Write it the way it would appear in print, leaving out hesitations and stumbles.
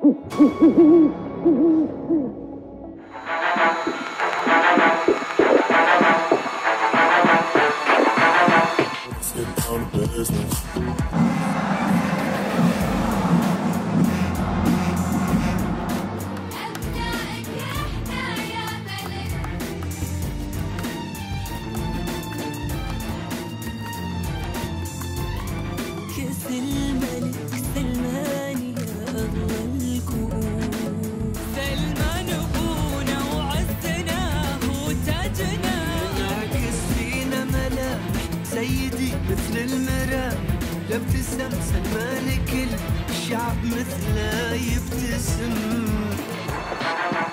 الملك سلمان يا أغلى الكؤوس، سلمان أبونا وعزناه وتاجنا، ينعكس فينا ملامح سيدي مثل المراح، لابتسم سلمان كل الشعب مثله يبتسم.